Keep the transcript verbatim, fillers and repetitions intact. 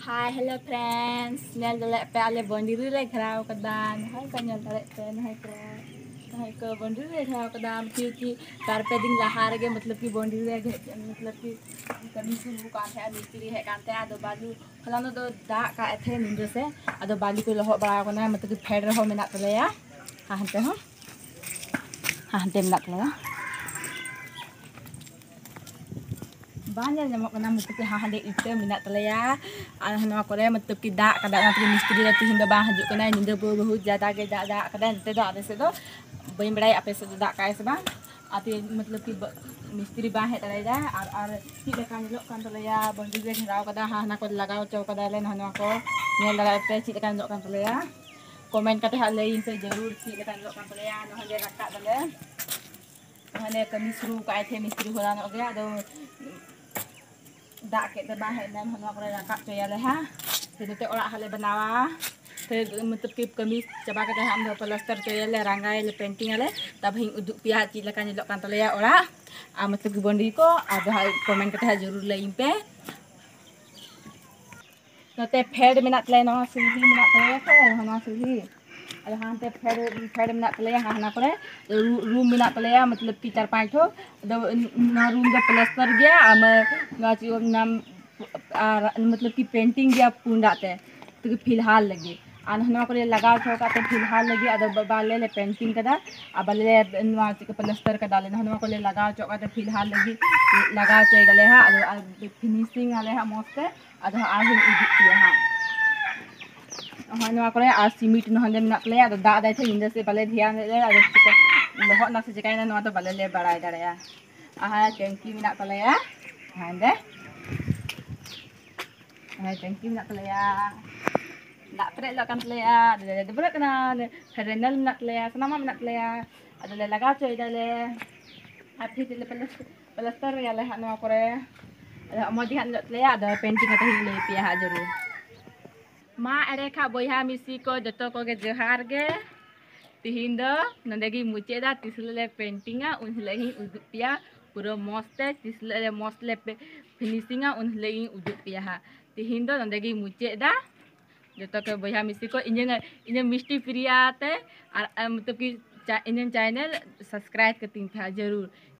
Hi, hello friends. Nel dalek pe ale bondiru le khrao kadan. Hai ka nel dalek pe hai ko. Hai ko bondiru le khrao kadan क्योंकि car पे दिन लहार के मतलब कि bondiru ले मतलब कि कमी सुनु का है मिस्त्री है कांते आ दो बालू फलानो दो दा का थे निंदो से आदो बालू को लहो बड़ा कोना मतलब कि फेड रहो मेना तलेया हा हंते हो हा हंते मेना तलेया banyak nyamuk kena मतलब कि हाँ हाँ देख इतने मिनट तलेया आन हनवा करे मतलब कि दा कदा मतलब मिस्त्री ला तिहिन दो बा हजू कना निंदा बहुत ज्यादा के दा दा कदा नते दो आदे से दो बई बड़ाई आपे से दा काय से बा आते मतलब कि मिस्त्री बा है तलेया और और ती लेका लो कान तलेया बंदी ले घराव कदा हाँ ना को लगाव चौ कदा ले हनवा को नेल लगा पे ची लेका लो कान तलेया कमेंट कते हाले इन से जरूर ची लेका लो कान तलेया न हले रक्का तले हने कमी शुरू काय थे मिस्त्री होला न गया दो दा के दबा है नाम हनवा करे रका चयाले हा फिर ते ओरा हले बनावा फिर मतलब कि कमी चबा के हम दो प्लास्टर चयाले रंगाई ले पेंटिंग आले तब हिं उदु पिया ची लका निलो कान तलेया ओरा आ मतलब कि बंडी को आ कमेंट कते जरूर लाइन पे नते फेड मेना तले न सुही मेना तले से हना सुही अरे हाँ ते फेड फेड मेना तले हाना करे रूम मेना तले मतलब कि चार पांच ठो ना रूम का प्लास्टर गया आम गाची नाम मतलब कि पेंटिंग गया पुंडाते तो फिलहाल लगे आन हना करे लगा छोका तो फिलहाल लगे अद बाले ले पेंटिंग कदा अब ले नाची के प्लास्टर कदा ले हना करे लगा छोका तो फिलहाल लगे लगा चाहिए गले हा अद फिनिशिंग आले हा मस्त अद आ हिन उदी हा हनवा करे आ सीमेंट न हंदे मेना तले अद दा दाइ थे इंदे से बाले ध्यान ले अद लहो ना से जकाइना नवा तो बाले ले बड़ाई दड़या आहा टंकी मेना तलेया हंदे Hai thank you nak telaya. Nak prek lo kan telaya. Ada ada berat kena. Renal nak telaya. Senama nak telaya. Ada le laga coy dale. Hati dile pelas pelaster ya le hanu akore. Ada mau di hanu telaya ada painting atau hile pia ha juru. Ma ere kha boyha misi ko joto ko ge johar ge. Tihin do nandegi muce da tisle painting a un hile hi uduk pia pura mast tisle mast le finishing a un hile hi uduk pia ha. Tihin do nandegi muce da joto ke boyha misi ko injen injen misti priya te मतलब कि engine channel subscribe करती था जरूर।